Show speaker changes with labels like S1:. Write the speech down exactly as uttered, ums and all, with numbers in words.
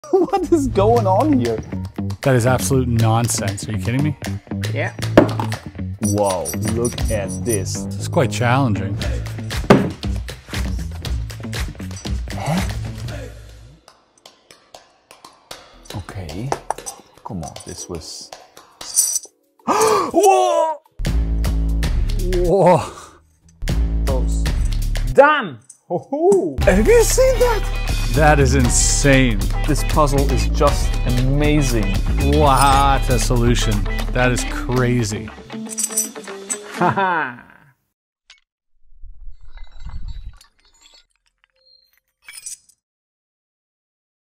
S1: What is going on here?
S2: That is absolute nonsense. Are you kidding me?
S3: Yeah.
S1: Wow, look at this.
S2: It's quite challenging.
S1: Huh? Okay. Come on, this was... Whoa!
S2: Whoa.
S3: Damn! Oh,
S1: have you seen that?
S2: That is insane.
S1: This puzzle is just amazing.
S2: What a solution. That is crazy.
S3: haha.